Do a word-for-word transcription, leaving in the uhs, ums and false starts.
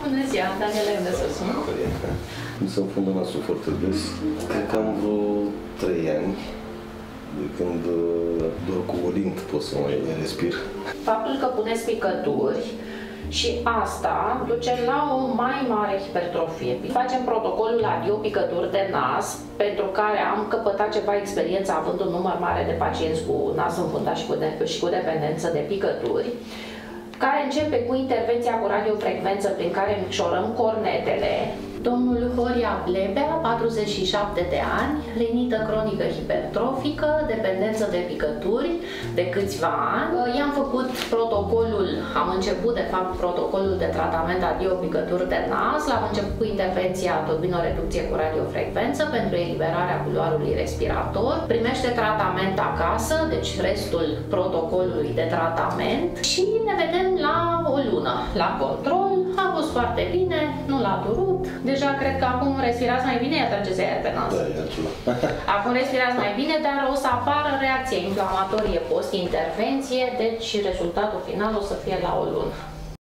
Bună ziua, Daniela, unde să sun? Mi s-a înfundat nasul foarte des. Cred că am vreo trei ani de când doar cu olint pot să mai respir. Faptul că puneți picături și asta duce la o mai mare hipertrofie. Facem protocolul adio picături de nas, pentru care am căpătat ceva experiență având un număr mare de pacienți cu nas înfundat și cu, de, și cu dependență de picături, care începe cu intervenția cu radiofrecvență prin care micșorăm cornetele. Domnul Horia Blebea, patruzeci și șapte de ani, rinită cronică hipertrofică, dependență de picături de câțiva ani. I-am făcut protocolul, am început de fapt protocolul de tratament adio picături de nas, l-am început cu intervenția turbinoreducție cu radiofrecvență pentru eliberarea culoarului respirator. Primește tratament acasă, deci restul protocolului de tratament și ne vedem la o lună la control. A fost foarte bine, nu l-a durut. Deja cred că acum respirați mai bine, iată ce se ia pe nas. Da, e altceva. Acum respirați mai bine, dar o să apară reacție inflamatorie post-intervenție, deci rezultatul final o să fie la o lună.